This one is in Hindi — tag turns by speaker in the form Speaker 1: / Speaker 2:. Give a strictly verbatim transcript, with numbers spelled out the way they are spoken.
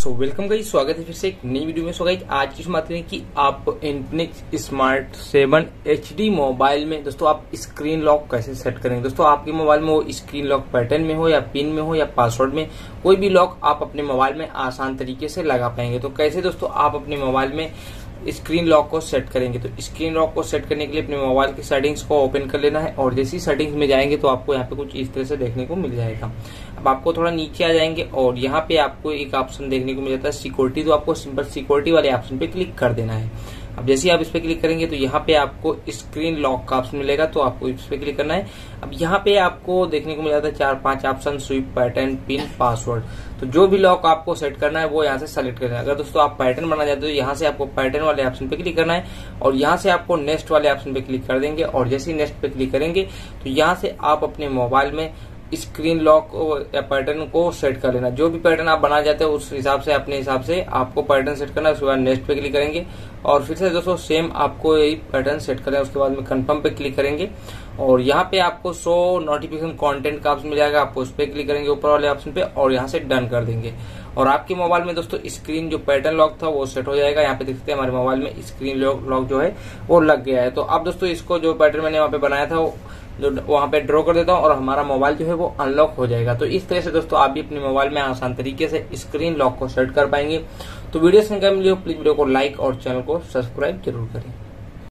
Speaker 1: सो वेलकम गाइस, स्वागत है फिर से एक नई वीडियो में। सो गाइस आज की बात करें कि आप Infinix smart seven H D mobile में दोस्तों आप स्क्रीन लॉक कैसे सेट करेंगे। दोस्तों आपके मोबाइल में वो स्क्रीन लॉक पैटर्न में हो या पिन में हो या पासवर्ड में, कोई भी लॉक आप अपने मोबाइल में आसान तरीके से लगा पाएंगे। तो कैसे दोस्तों आप अपने मोबाइल में स्क्रीन लॉक को सेट करेंगे। तो स्क्रीन लॉक को सेट करने के लिए अपने मोबाइल की सेटिंग्स को ओपन कर लेना है और जैसी सेटिंग्स में जाएंगे तो आपको यहाँ पे कुछ इस तरह से देखने को मिल जाएगा। अब आपको थोड़ा नीचे आ जाएंगे और यहाँ पे आपको एक ऑप्शन देखने को मिल जाता है सिक्योरिटी। तो आपको सिंपल सिक्योरिटी वाले ऑप्शन पे क्लिक कर देना है। अब जैसे आप इस पे क्लिक करेंगे तो यहाँ पे आपको स्क्रीन लॉक का ऑप्शन मिलेगा, तो आपको इस पे क्लिक करना है। अब यहाँ पे आपको देखने को मिल जाता है चार पांच option, swipe, pattern, pin, password. तो जो भी लॉक आपको सेट करना है वो यहाँ से सेलेक्ट करना है। अगर दोस्तों आप पैटर्न बनाना चाहते हो तो यहाँ से आपको पैटर्न वाले ऑप्शन पे क्लिक करना है और यहाँ से आपको नेक्स्ट वाले ऑप्शन पे क्लिक कर देंगे और जैसे ही नेक्स्ट पे क्लिक करेंगे तो यहाँ से आप अपने मोबाइल में स्क्रीन लॉक या पैटर्न को सेट कर लेना। जो भी पैटर्न आप बनाना चाहते हो उस हिसाब से अपने हिसाब से आपको पैटर्न सेट करना है। उसके बाद नेक्स्ट पे क्लिक करेंगे और फिर से दोस्तों सेम आपको यही पैटर्न सेट करना है। उसके बाद में कंफर्म पे क्लिक करेंगे और यहाँ पे आपको शो नोटिफिकेशन कंटेंट का ऑप्शन मिल जाएगा, आपको उस पर क्लिक करेंगे ऊपर वाले ऑप्शन पे और यहाँ से डन कर देंगे और आपके मोबाइल में दोस्तों स्क्रीन जो पैटर्न लॉक था वो सेट हो जाएगा। यहाँ पे देख सकते हैं हमारे मोबाइल में स्क्रीन लॉक जो है वो लग गया है। तो अब दोस्तों इसको जो पैटर्न मैंने वहाँ पे बनाया था वो जो वहां पे ड्रॉ कर देता हूं और हमारा मोबाइल जो है वो अनलॉक हो जाएगा। तो इस तरह से दोस्तों आप भी अपने मोबाइल में आसान तरीके से स्क्रीन लॉक को सेट कर पाएंगे। तो वीडियो से मिली हो प्लीज वीडियो को लाइक और चैनल को सब्सक्राइब जरूर करें।